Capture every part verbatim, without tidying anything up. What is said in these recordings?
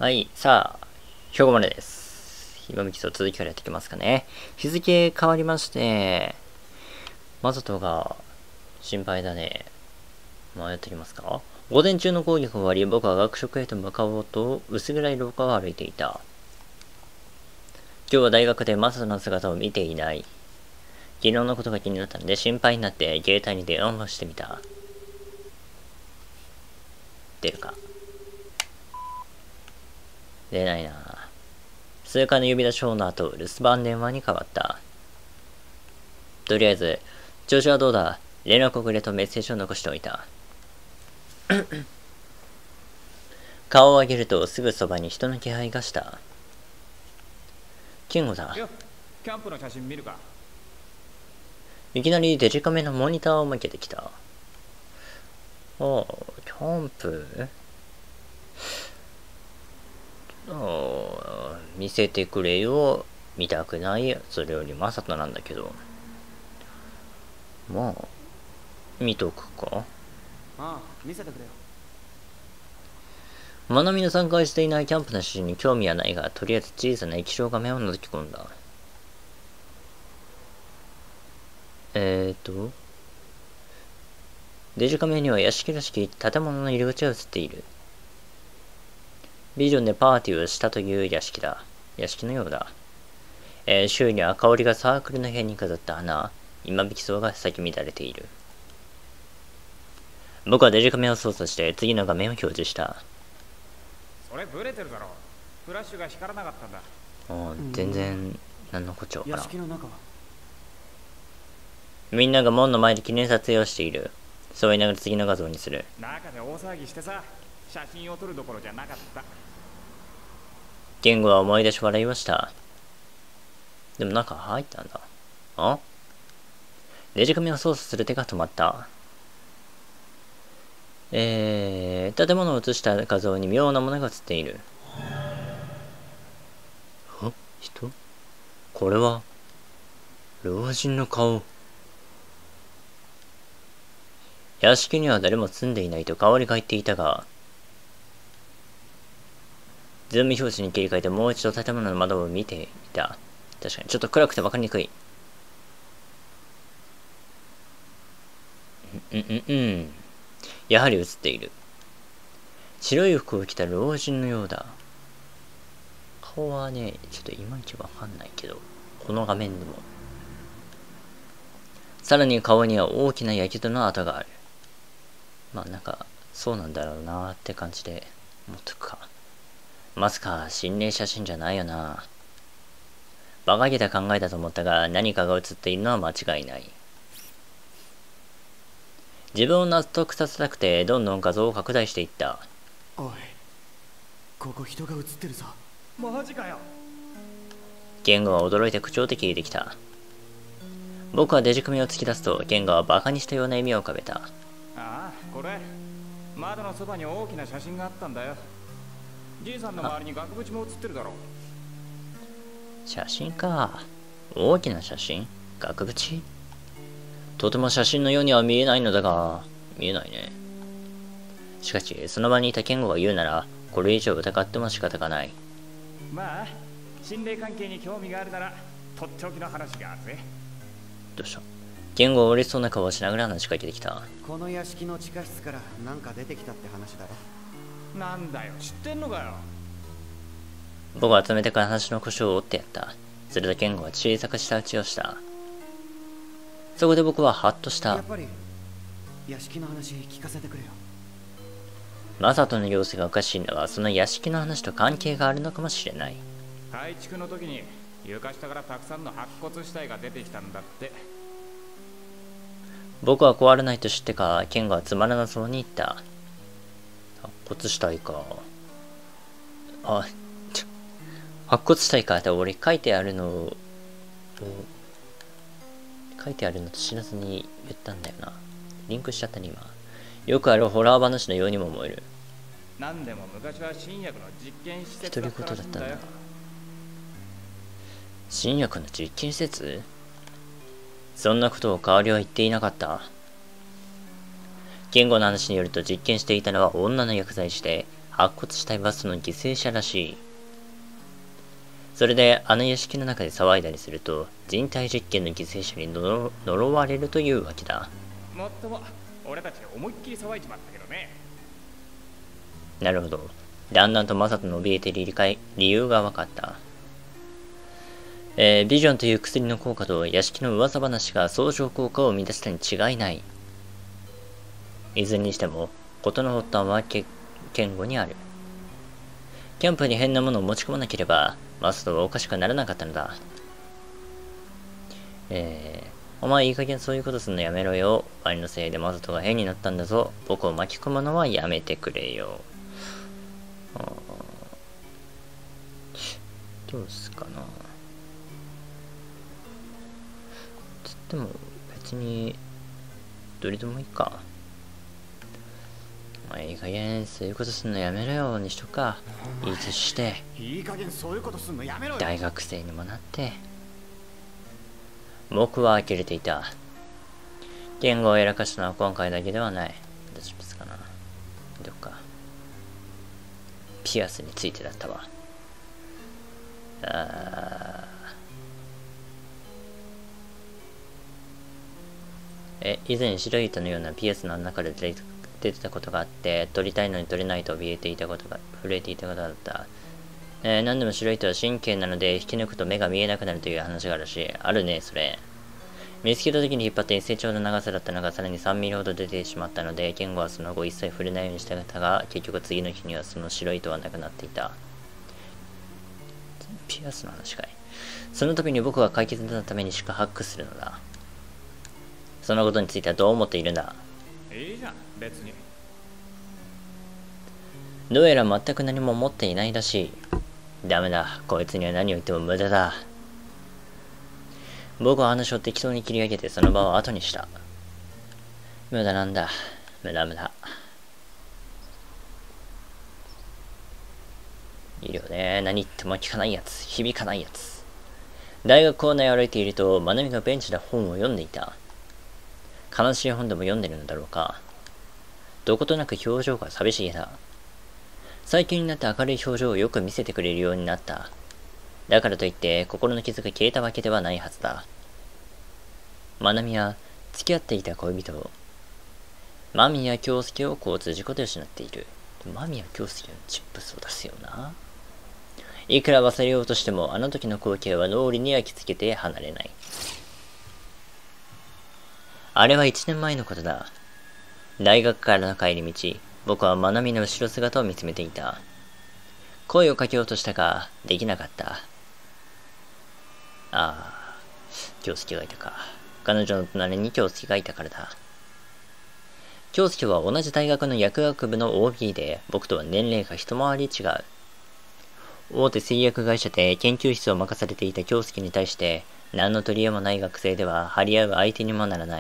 はい、さあ、兵庫までです。今みきと続きからやっていきますかね。日付変わりまして、マサトが心配だね。まあやっていきますか。午前中の講義が終わり、僕は学食へと向かおうと薄暗い廊下を歩いていた。今日は大学でマサトの姿を見ていない。昨日のことが気になったので心配になって携帯に電話をしてみた。出るか。出ないな。数回の呼び出し音の後、留守番電話に変わった。とりあえず、調子はどうだ？連絡をくれとメッセージを残しておいた。顔を上げるとすぐそばに人の気配がした。健吾だ。 キャンプの写真見るか？ いきなりデジカメのモニターを向けてきた。ああ、キャンプああ、見せてくれよ。見たくない。それよりマサトなんだけど。まあ、見とくか。 ああ、見せてくれよ。 まなみの参加していないキャンプの写真に興味はないが、とりあえず小さな液晶画面を覗き込んだ。えーと、デジカメには屋敷らしき建物の入り口が映っている。ビジョンでパーティーをしたという屋敷だ。屋敷のようだ。えー、周囲には香りがサークルの部屋に飾った花、今引きそうが咲き乱れている。僕はデジカメを操作して次の画面を表示した。 それブレてるだろ。フラッシュが光らなかったんだ。 ああ、全然何のこっちゃわからん。 屋敷の中はみんなが門の前で記念撮影をしている。そう言いながら次の画像にする。 中で大騒ぎしてさ、写真を撮るどころじゃなかった。 言語は思い出し笑いました。でも中入ったんだ。あ？デジカメを操作する手が止まった。えー、建物を映した画像に妙なものが映っている。あ？人？これは老人の顔。屋敷には誰も住んでいないと香りが入っていたが、ズーム表示に切り替えてもう一度建物の窓を見ていた。確かにちょっと暗くて分かりにくい。うんうんうん。やはり映っている。白い服を着た老人のようだ。顔はね、ちょっといまいちわかんないけど、この画面でも。さらに顔には大きな火傷の跡がある。まあなんか、そうなんだろうなーって感じで持っとくか。まさか心霊写真じゃないよな。馬鹿げた考えだと思ったが、何かが写っているのは間違いない。自分を納得させたくてどんどん画像を拡大していった。 おい、ここ人が映ってるぞ。 マジかよ。 言語は驚いて口調で聞いてきた。僕はデジカメを突き出すと、言語はバカにしたような笑みを浮かべた。 ああ、これ窓のそばに大きな写真があったんだよ。じいさんの周りに額縁も写ってるだろ。 写真か。大きな写真？額縁？とても写真のようには見えないのだが、見えないね。しかし、その場にいた言語が言うなら、これ以上疑っても仕方がない。 まあ、心霊関係に興味があるなら、とっておきの話があるぜ。 どうした？言語は嬉しそうな顔をしながら話しかけてきた。 この屋敷の地下室からなんか出てきたって話だろ。 なんだよ、知ってんのかよ。 僕は冷たく話の腰を折ってやった。すると言語は小さく舌打ちをした。そこで僕はハッとした。 やっぱり屋敷の話聞かせてくれよ。 マサトの様子がおかしいのはその屋敷の話と関係があるのかもしれない。 改築の時に床下からたくさんの白骨死体が出てきたんだって。 僕は壊れないと知ってか、ケンゴはつまらなそうに言った。白骨死体か。あ、ちょ、白骨死体かって俺書いてあるのを、書いてあるのと知らずに言ったんだよな。リンクしちゃったね、今。よくあるホラー話のようにも思える。 なんでも昔は新薬の実験施設独り言だったんだ。新薬の実験施設？そんなことを代わりは言っていなかった。言語の話によると実験していたのは女の薬剤師で、 白骨死体はその犠牲者らしい。それであの屋敷の中で騒いだりすると人体実験の犠牲者に呪呪われるというわけだ。 もっとも俺たち思いっきり騒いじまったけどね。 なるほど。だんだんとマサトの怯えている理解理由が分かった。えー、ビジョンという薬の効果と屋敷の噂話が相乗効果を生み出したに違いない。いずれにしても事の発端はけ堅固にある。キャンプに変なものを持ち込まなければマサトはおかしくならなかったのだ。えー、お前いい加減そういうことすんのやめろよ。ワニのせいでマサトが変になったんだぞ。僕を巻き込むのはやめてくれよ。どうすかな。つっても別にどれでもいいか。まあいい加減そういうことすんのやめろよにしとくか。いい年していい加減そういうことすんのやめろよ。 大学生にもなって。僕は呆れていた。言語をやらかしたのは今回だけではない。大丈夫ですかな。どっかピアスについてだったわ。あえ以前白い糸のようなピアスの中で出て出てたことがあって、取りたいのに取れないと怯えていたことが震えていたことだった。えー、何でも白い糸は神経なので引き抜くと目が見えなくなるという話があるし、あるねそれ。見つけた時に引っ張って成長の長さだったのがさらにさんミリほど出てしまったので、ケンゴはその後一切触れないようにしてたが、結局次の日にはその白い糸はなくなっていた。ピアスの話かい。その度に僕は解決のためにしかハックするのだ。そのことについてはどう思っているんだ。 いいじゃん別に。 どうやら全く何も持っていないらしい。ダメだ、こいつには何を言っても無駄だ。僕は話を適当に切り上げてその場を後にした。無駄なんだ。無駄無駄。いいよね。何言っても聞かないやつ。響かないやつ。大学校内を歩いていると、まなみがベンチで本を読んでいた。悲しい本でも読んでるのだろうか。どことなく表情が寂しげだ。最近になって明るい表情をよく見せてくれるようになった。だからといって心の傷が消えたわけではないはずだ。まなみは付き合っていた恋人を、間宮京介を交通事故で失っている。間宮京介のチップスを出すよな。いくら忘れようとしてもあの時の光景は脳裏に焼き付けて離れない。あれは一年前のことだ。大学からの帰り道、僕はまなみの後ろ姿を見つめていた。声をかけようとしたが、できなかった。ああ、京介がいたか。彼女の隣に京介がいたからだ。京介は同じ大学の薬学部の オービー で、僕とは年齢が一回り違う。大手製薬会社で研究室を任されていた京介に対して、何の取り柄もない学生では張り合う相手にもならない。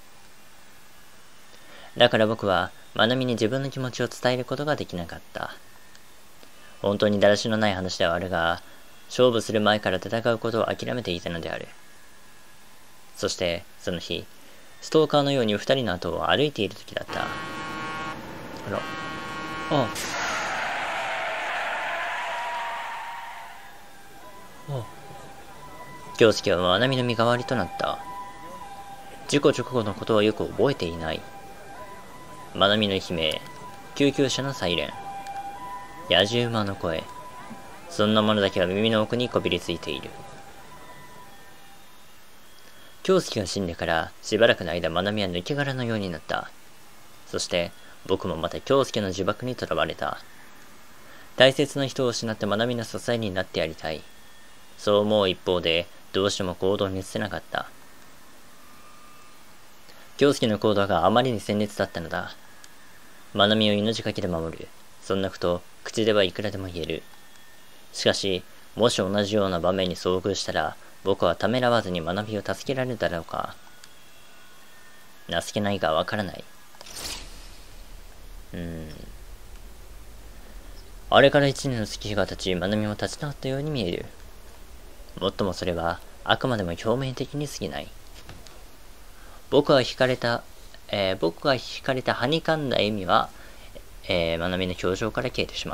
だから僕は、まなみに自分の気持ちを伝えることができなかった。本当にだらしのない話ではあるが、勝負する前から戦うことを諦めていたのである。そして、その日、ストーカーのように二人の後を歩いている時だった。あら。ああ。ああ。京介はまなみの身代わりとなった。事故直後のことはよく覚えていない。まなみの悲鳴、救急車のサイレン、野じ馬の声、そんなものだけは耳の奥にこびりついている。京介が死んでからしばらくの間まなみは抜け殻のようになった。そして僕もまた京介の呪縛にとらわれた。大切な人を失ってまなみの支えになってやりたい。そう思う一方でどうしても行動に移せなかった。京介の行動があまりに鮮烈だったのだ。まなみを命かけで守る。そんなこと口ではいくらでも言える。しかし、もし同じような場面に遭遇したら、僕はためらわずにまなみを助けられるだろうか。情けないがわからない。うーん。あれから一年の月日が経ち、まなみも立ち直ったように見える。もっともそれは、あくまでも表面的に過ぎない。僕は惹かれた、えー、僕が惹かれたはにかんだ笑みは、 えー、まなみの表情から消えてしまった。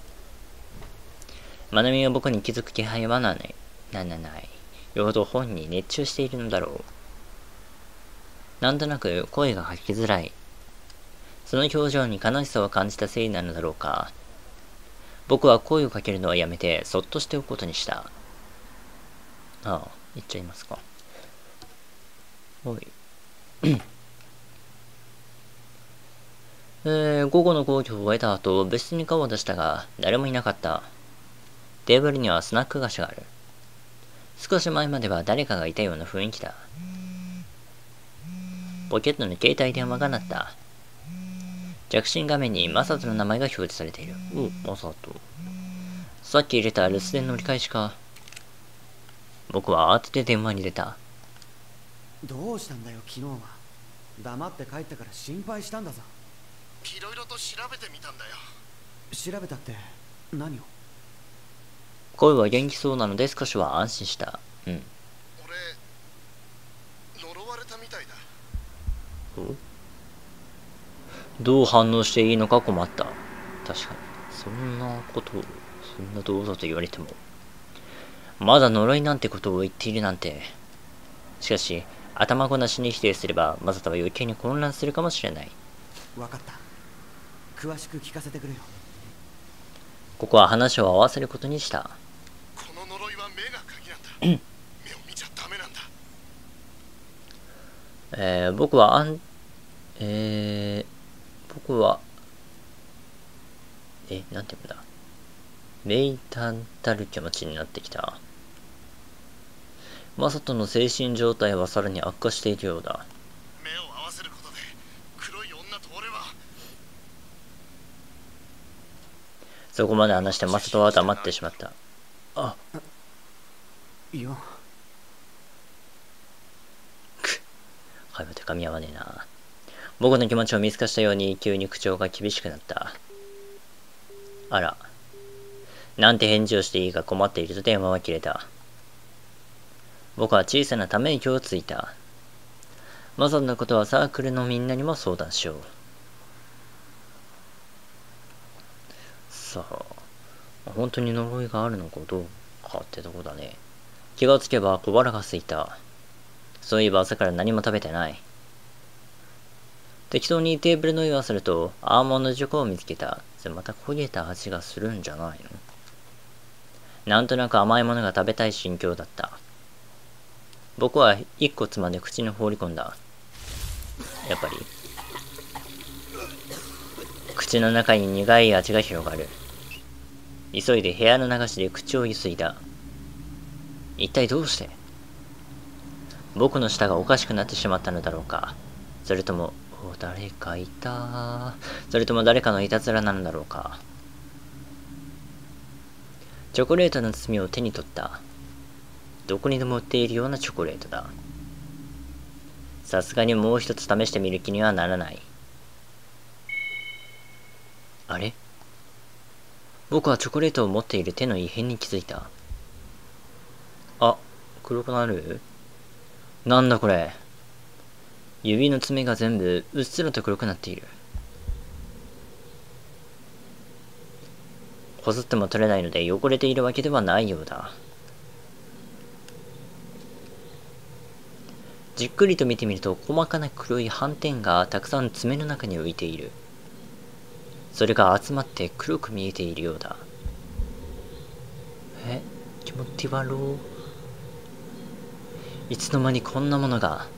まなみは僕に気づく気配はない。ななない。よほど本に熱中しているのだろう。なんとなく声が吐きづらい。その表情に悲しさを感じたせいなのだろうか。僕は声をかけるのはやめて、そっとしておくことにした。ああ、言っちゃいますか。おい。えー、午後の講義を終えた後、部室に顔を出したが、誰もいなかった。テーブルにはスナック菓子がある。少し前までは誰かがいたような雰囲気だ。ポケットの携帯電話が鳴った。着信画面にマサトの名前が表示されている。お、マサト。さっき入れた留守電の折り返しか。僕は慌てて電話に出た。 どうしたんだよ昨日は。黙って帰ったから心配したんだぞ。 いろいろと調べてみたんだよ。 調べたって何を？ 声は元気そうなので少しは安心した。うん。 俺呪われたみたいだ。 どう反応していいのか困った。確かにそんなことを、そんなどうぞと言われても、まだ呪いなんてことを言っているなんて。しかし頭ごなしに否定すればマサトは余計に混乱するかもしれない。 分かった。詳しく聞かせてくれよ。 ここは話を合わせることにした。 この呪いは目が鍵なんだ。目を見ちゃダメなんだ。 えー、僕はあん、えー、僕は、え、なんていうんだ。名探たる気持ちになってきた。マサトの精神状態はさらに悪化しているようだ。 目を合わせることで黒い女と俺は。 そこまで話してマサトは黙ってしまった。あいや。 く会話と噛み合わねえな。僕の気持ちを見透かしたように急に口調が厳しくなった。あら。なんて返事をしていいか困っていると電話は切れた。僕は小さなため息をついた。マサトのことはサークルのみんなにも相談しよう。さあ、本当に呪いがあるのかどうかってとこだね。気がつけば小腹が空いた。そういえば朝から何も食べてない。適当にテーブルの上をするとアーモンドチョコを見つけた。また焦げた味がするんじゃないの？なんとなく甘いものが食べたい心境だった。僕は一個つまんで口に放り込んだ。やっぱり口の中に苦い味が広がる。急いで部屋の流しで口をゆすいだ。一体どうして？僕の舌がおかしくなってしまったのだろうか。それとも誰かいた。それとも誰かのいたずらなのだろうか。チョコレートの包みを手に取った。どこにでも売っているようなチョコレートだ。さすがにもう一つ試してみる気にはならない。あれ？僕はチョコレートを持っている手の異変に気づいた。あ、黒くなる？なんだこれ。指の爪が全部うっすらと黒くなっている。こすっても取れないので汚れているわけではないようだ。じっくりと見てみると細かな黒い斑点がたくさん爪の中に浮いている。それが集まって黒く見えているようだ。え、気持ち悪い。いつの間にこんなものが。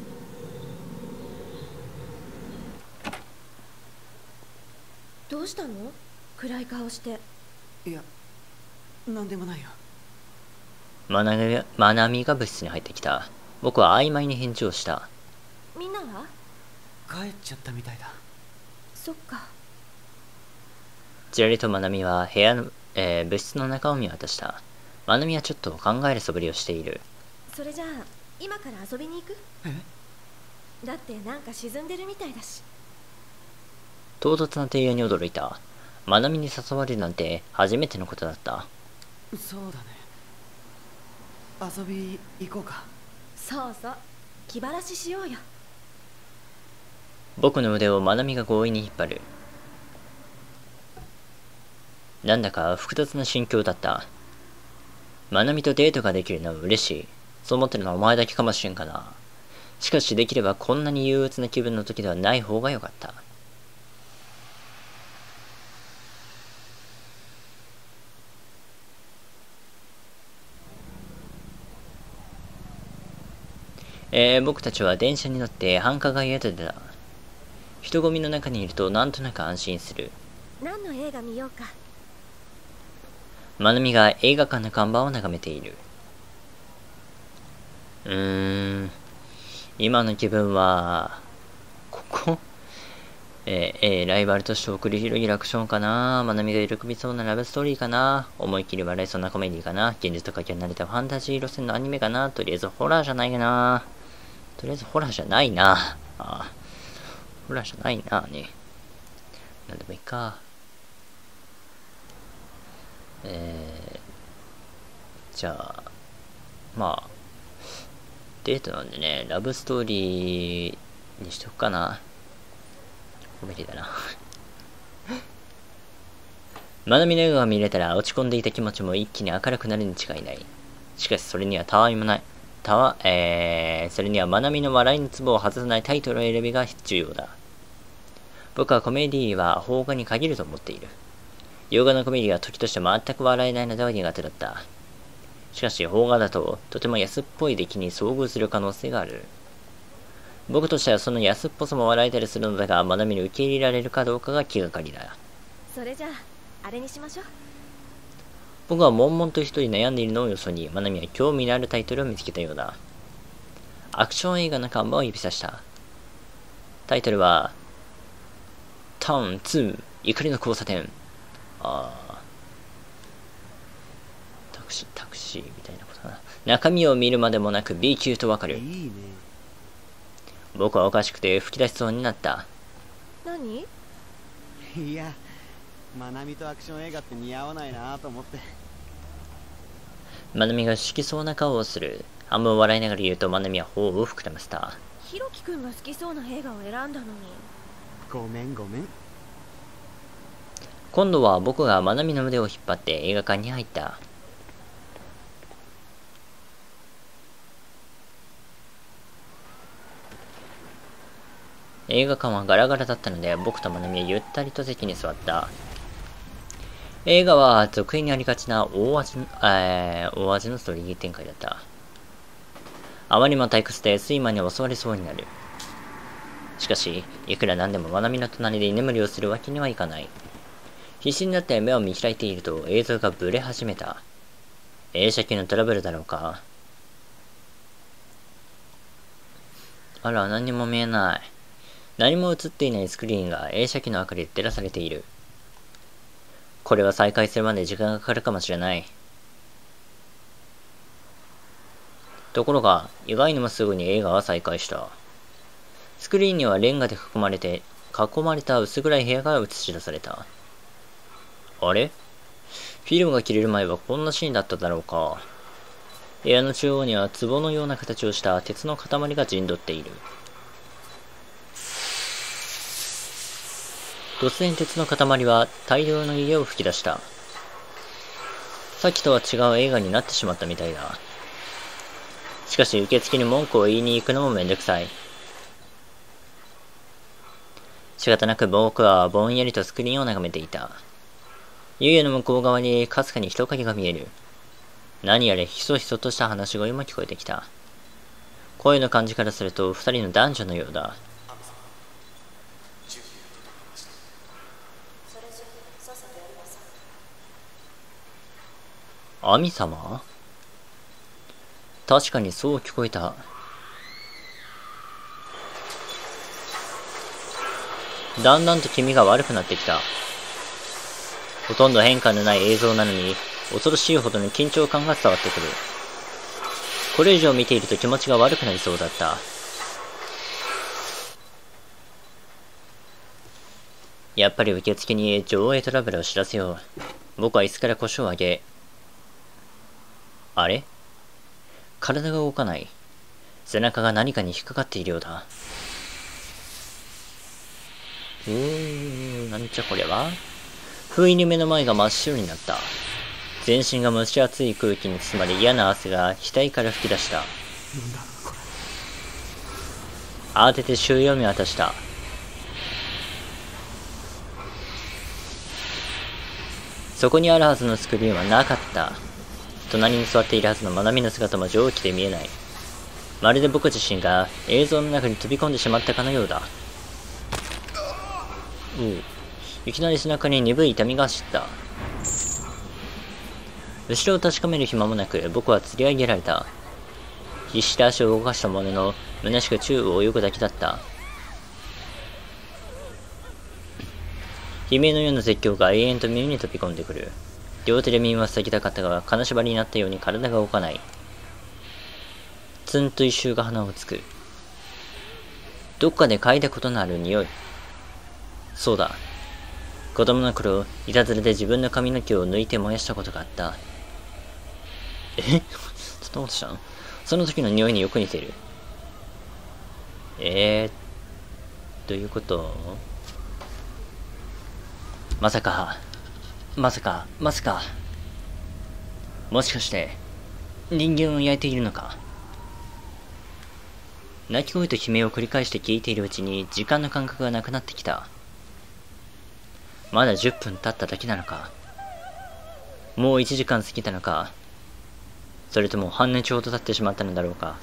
どうしたの？暗い顔して。 いや、なんでもないよ。 まなみ、まなみが部室に入ってきた。僕は曖昧に返事をした。 みんなは？ 帰っちゃったみたいだ。 そっか。 ちらりとまなみは部屋の、えー、部室の中を見渡した。まなみはちょっと考える素振りをしている。 それじゃあ今から遊びに行く？ え？ だってなんか沈んでるみたいだし。 唐突な提案に驚いた。まなみに誘われるなんて初めてのことだった。 そうだね。遊び行こうか。 そうそう、気晴らししようよ。 僕の腕をまなみが強引に引っ張る。 なんだか複雑な心境だった。まなみとデートができるのは嬉しい。そう思ってるのはお前だけかもしれんかな。しかしできればこんなに憂鬱な気分の時ではない方がよかった。えー、僕たちは電車に乗って繁華街へと出た。人混みの中にいるとなんとなく安心する。 何の映画見ようか。 まなみが映画館の看板を眺めている。うーん、今の気分は、ここえー、えー、ライバルとして送り広げるアクションかな。まなみが喜びそうなラブストーリーかな。思いっきり笑いそうなコメディかな。現実とかけ離れたファンタジー路線のアニメかな。とりあえずホラーじゃないかな。とりあえずホラーじゃないな。ああ、ホラーじゃないなね。なんでもいいか。えー、じゃあ、まあ、デートなんでね、ラブストーリーにしとくかな。コメディだな。まなみの笑顔が見れたら落ち込んでいた気持ちも一気に明るくなるに違いない。しかしそれにはたわいもない。たわ、えー、それにはまなみの笑いのツボを外さないタイトル選びが重要だ。僕はコメディは邦画に限ると思っている。洋画のコメディは時として全く笑えないのでは苦手だった。しかし邦画だととても安っぽい出来に遭遇する可能性がある。僕としてはその安っぽさも笑えたりするのだが、まなみに受け入れられるかどうかが気がかりだ。 それじゃああれにしましょう。 僕は悶々と一人悩んでいるのをよそに、まなみは興味のあるタイトルを見つけたようだ。アクション映画の看板を指さした。タイトルはターンツー怒りの交差点。ああ、タクシータクシーみたいなことだな。中身を見るまでもなく B 級とわかる。 いいね。 僕はおかしくて吹き出しそうになった。 何？ いや、まなみとアクション映画って似合わないなと思って。 まなみが不思議そうな顔をする。半分笑いながら言うと、まなみは頬を膨らませた。 ひろきくんが好きそうな映画を選んだのに。 ごめんごめん。 今度は僕がまなみの腕を引っ張って映画館に入った。映画館はガラガラだったので、僕とまなみはゆったりと席に座った。映画は続編にありがちな大味の、えー、大味のストーリー展開だった。あまりにも退屈で睡魔に襲われそうになる。しかし、いくらなんでもまなみの隣で居眠りをするわけにはいかない。必死になって目を見開いていると映像がブレ始めた。映写機のトラブルだろうか。あら、何にも見えない。何も映っていないスクリーンが映写機の明かりで照らされている。これは再開するまで時間がかかるかもしれない。ところが、意外にもすぐに映画は再開した。スクリーンにはレンガで囲まれて、囲まれた薄暗い部屋が映し出された。あれ？フィルムが切れる前はこんなシーンだっただろうか。部屋の中央には壺のような形をした鉄の塊が陣取っている。突然鉄の塊は大量の家を吹き出した。さっきとは違う映画になってしまったみたいだ。しかし受付に文句を言いに行くのもめんどくさい。仕方なく僕はぼんやりとスクリーンを眺めていた。湯気の向こう側にかすかに人影が見える。何やらひそひそとした話し声も聞こえてきた。声の感じからすると二人の男女のようだ。アミ様？確かにそう聞こえた。だんだんと気味が悪くなってきた。ほとんど変化のない映像なのに、恐ろしいほどの緊張感が伝わってくる。これ以上見ていると気持ちが悪くなりそうだった。やっぱり受付に上映トラブルを知らせよう。僕は椅子から腰を上げ、あれ？体が動かない。背中が何かに引っかかっているようだ。うーん、なんじゃこれは？ 不意に目の前が真っ白になった。全身が蒸し暑い空気に包まれ、嫌な汗が額から吹き出した。慌てて周囲を見渡した。そこにあるはずのスクリーンはなかった。隣に座っているはずのまなみの姿も蒸気で見えない。まるで僕自身が映像の中に飛び込んでしまったかのようだ。うう。いきなり背中に鈍い痛みが走った。後ろを確かめる暇もなく、僕は吊り上げられた。必死で足を動かしたものの、虚しく宙を泳ぐだけだった。悲鳴のような絶叫が永遠と耳に飛び込んでくる。両手で耳を塞ぎたかったが、金縛りになったように体が動かない。ツンと一臭が鼻をつく。どっかで嗅いだことのある匂い。そうだ。子供の頃、いたずらで自分の髪の毛を抜いて燃やしたことがあった。えそんなことしたの？その時の匂いによく似てる。えー、どういうこと？まさか、まさか、まさか。もしかして、人間を焼いているのか？鳴き声と悲鳴を繰り返して聞いているうちに時間の感覚がなくなってきた。まだじゅっぷん経っただけなのか？もういちじかん過ぎたのか？それとも半日ほど経ってしまったのだろうか？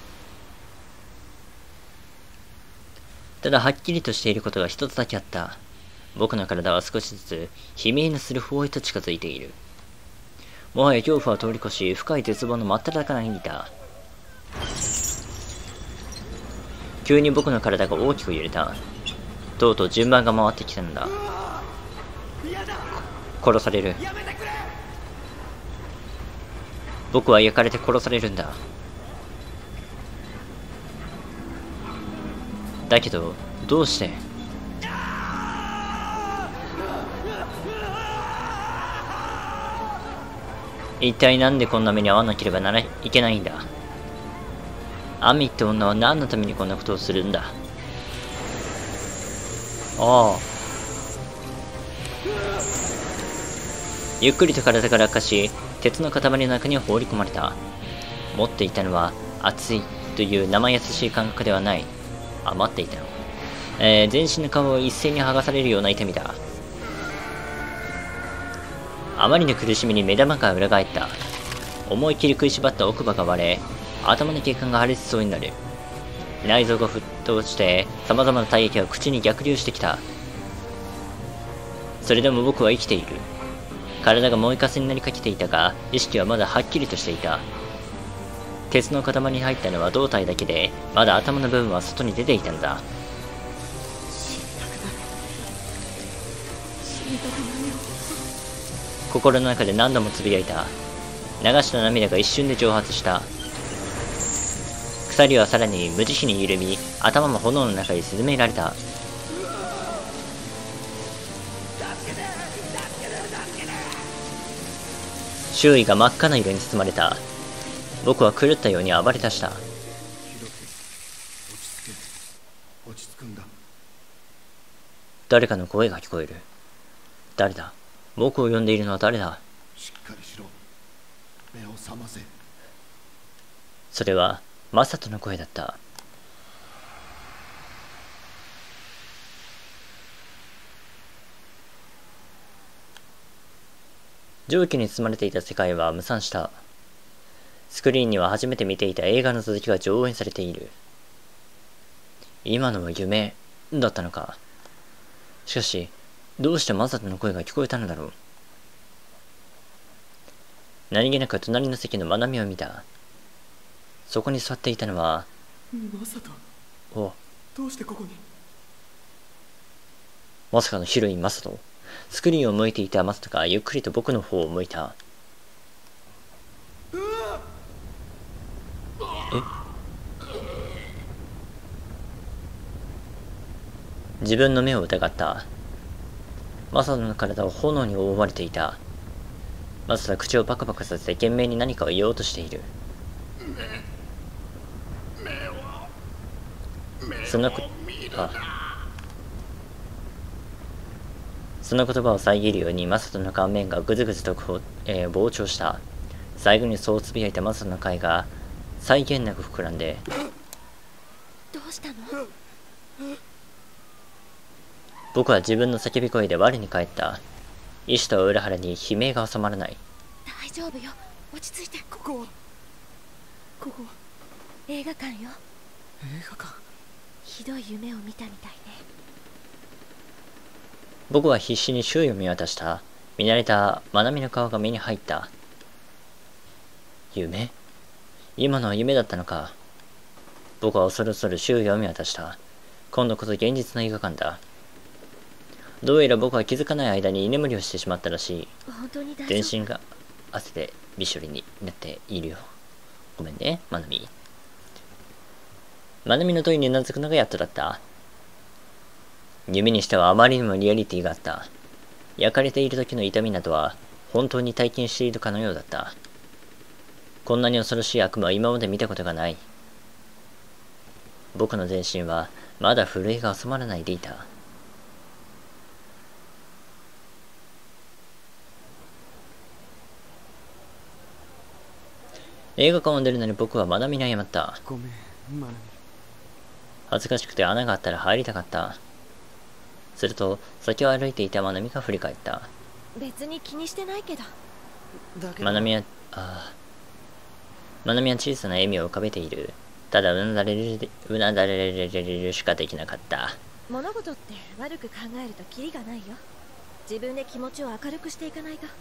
ただはっきりとしていることが一つだけあった。僕の体は少しずつ悲鳴のする方へと近づいている。もはや恐怖は通り越し、深い絶望の真っ只中にいた。急に僕の体が大きく揺れた。とうとう順番が回ってきたのだ。殺される。僕は焼かれて殺されるんだ。だけど、どうして？一体なんでこんな目に遭わなければならいけないんだ。アミって女は何のためにこんなことをするんだ。ああ。ゆっくりと体が落下し、鉄の塊の中に放り込まれた。持っていたのは、熱いという生優しい感覚ではない。余っていたの。えー、全身の皮を一斉に剥がされるような痛みだ。あまりの苦しみに目玉が裏返った。思い切り食いしばった奥歯が割れ、頭の血管が破裂しそうになる。内臓が沸騰して、様々な体液が口に逆流してきた。それでも僕は生きている。体が燃えかすになりかけていたが、意識はまだはっきりとしていた。鉄の塊に入ったのは胴体だけで、まだ頭の部分は外に出ていたのだ。心の中で何度もつぶやいた。流した涙が一瞬で蒸発した。鎖はさらに無慈悲に緩み、頭も炎の中に沈められた。周囲が真っ赤な色に包まれた。僕は狂ったように暴れ出した。 落ち着け。落ち着くんだ。 誰かの声が聞こえる。誰だ？僕を呼んでいるのは誰だ？ しっかりしろ。目を覚ませ。 それはマサトの声だった。蒸気に包まれていた世界は無惨した。スクリーンには初めて見ていた映画の続きが上演されている。今のは夢だったのか。しかし、どうしてマサトの声が聞こえたのだろう。何気なく隣の席のまなみを見た。そこに座っていたのは、 マサト。 お、 どうしてここに？ まさかのヒロインマサト。スクリーンを向いていたマサトがゆっくりと僕の方を向いた。え？自分の目を疑った。マサトの体は炎に覆われていた。マサトは口をパクパクさせて懸命に何かを言おうとしている。そんなこあその言葉を遮るようにマサトの顔面がぐずぐずとこう、えー膨張した。最後にそうつぶやいたマサトの貝が際限なく膨らんで、 どうしたの？ 僕は自分の叫び声で我に返った。意志と裏腹に悲鳴が収まらない。 大丈夫よ、落ち着いて。 ここはここは映画館よ。 映画館。 ひどい夢を見たみたいね。 僕は必死に周囲を見渡した。見慣れた愛美の顔が目に入った。夢？今のは夢だったのか。僕は恐る恐る周囲を見渡した。今度こそ現実の映画館だ。どうやら僕は気づかない間に居眠りをしてしまったらしい。 本当に大丈夫？ 全身が汗でびしょりになっているよ。ごめんね、まなみ。まなみの問いにうなずくのがやっとだった。夢にしてはあまりにもリアリティがあった。焼かれている時の痛みなどは本当に体験しているかのようだった。こんなに恐ろしい悪夢は今まで見たことがない。僕の全身はまだ震えが収まらないでいた。映画館を出るのに僕はまなみに謝った。 ごめん、まなみ。 恥ずかしくて穴があったら入りたかった。すると先を歩いていたまなみが振り返った。 別に気にしてないけど。 だけどまなみは、ああ。まなみは小さな笑みを浮かべている。ただうなだれる、うなだれるしかできなかった。 物事って悪く考えるとキリがないよ。自分で気持ちを明るくしていかないと。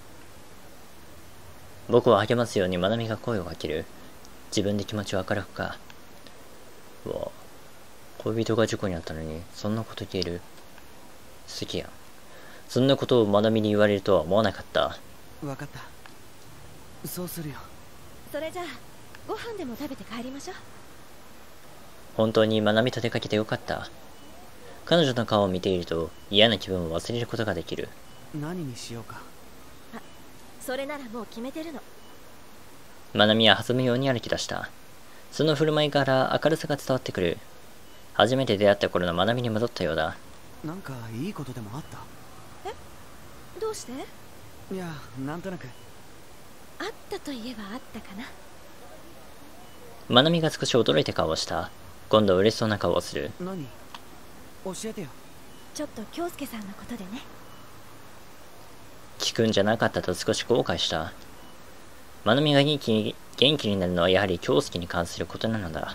僕を励ますようにまなみが声をかける。自分で気持ちを明るくか。うわ、恋人が事故にあったのにそんなこと言える。好きやん。そんなことをまなみに言われるとは思わなかった。 わかった。そうするよ。 それじゃあご飯でも食べて帰りましょう。 本当にまなみと出かけてよかった。彼女の顔を見ていると嫌な気分を忘れることができる。 何にしようか。 それならもう決めてるの。 まなみは弾むように歩き出した。その振る舞いから明るさが伝わってくる。初めて出会った頃のまなみに戻ったようだ。 なんかいいことでもあった？ え？どうして？ いや、なんとなく。 あったといえばあったかな。 まなみが少し驚いた顔をした。今度は嬉しそうな顔をする。 何？教えてよ。 ちょっと京介さんのことでね。 聞くんじゃなかったと少し後悔した。まなみが元気に、元気になるのはやはり京介に関することなのだ。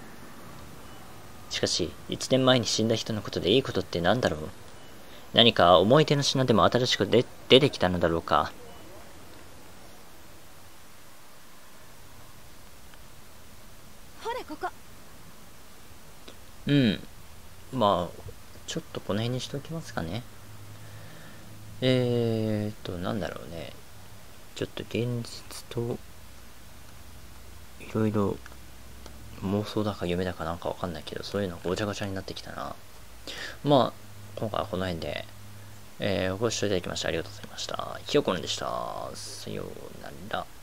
しかし、一年前に死んだ人のことでいいことって何だろう。何か思い出の品でも新しくで出てきたのだろうか。 ほらここ。 うん。まあ、ちょっとこの辺にしておきますかね。えーと、なんだろうね。ちょっと現実と、いろいろ妄想だか夢だかなんかわかんないけど、そういうのがごちゃごちゃになってきたな。まあ、今回はこの辺で、えー、ご視聴いただきましてありがとうございました。ひよこんでした。さようなら。